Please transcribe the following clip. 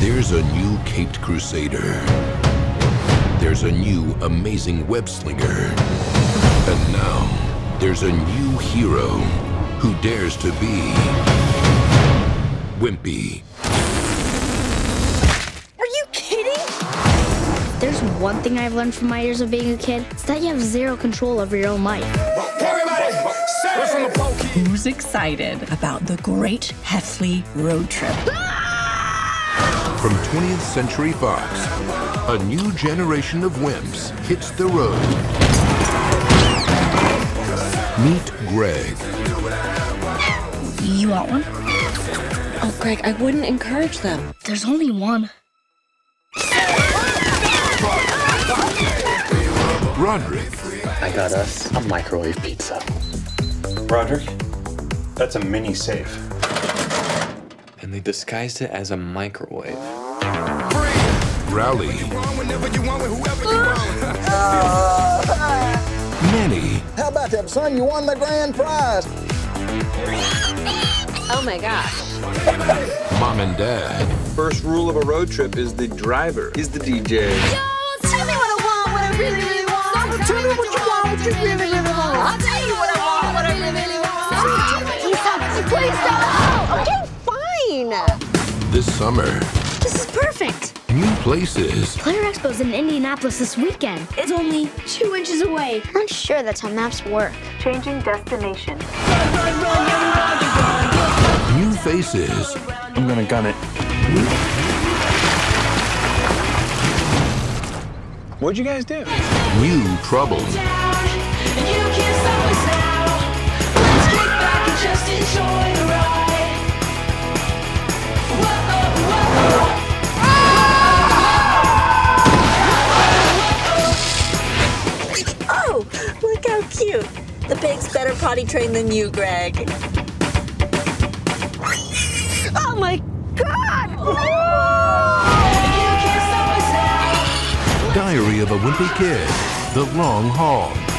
There's a new caped crusader. There's a new amazing web slinger. And now, there's a new hero who dares to be Wimpy. Are you kidding? There's one thing I've learned from my years of being a kid. It's that you have zero control over your own life. Who's excited about the Great Heffley Road Trip? From 20th Century Fox, a new generation of wimps hits the road. Meet Greg. You want one? Oh, Greg, I wouldn't encourage them. There's only one. Roderick. I got us a microwave pizza. Roderick, that's a mini safe. And they disguised it as a microwave. Rowley. Manny. How about that, son? You won the grand prize. Oh my gosh. Mom and Dad. First rule of a road trip is the driver is the DJ. Yo, tell me what I want, what I really, really want. Tell me what you want, what you really, really want. I'll tell you what I want, what I really, really want. Please stop. Okay, fine. This summer. This is perfect. New places. Player Expo's in Indianapolis this weekend. It's only 2 inches away. I'm not sure that's how maps work. Changing destination. New faces. I'm gonna gun it. What'd you guys do? New trouble. Oh, look how cute. The pig's better potty trained than you, Greg. Oh my God! Diary of a Wimpy Kid. The Long Haul.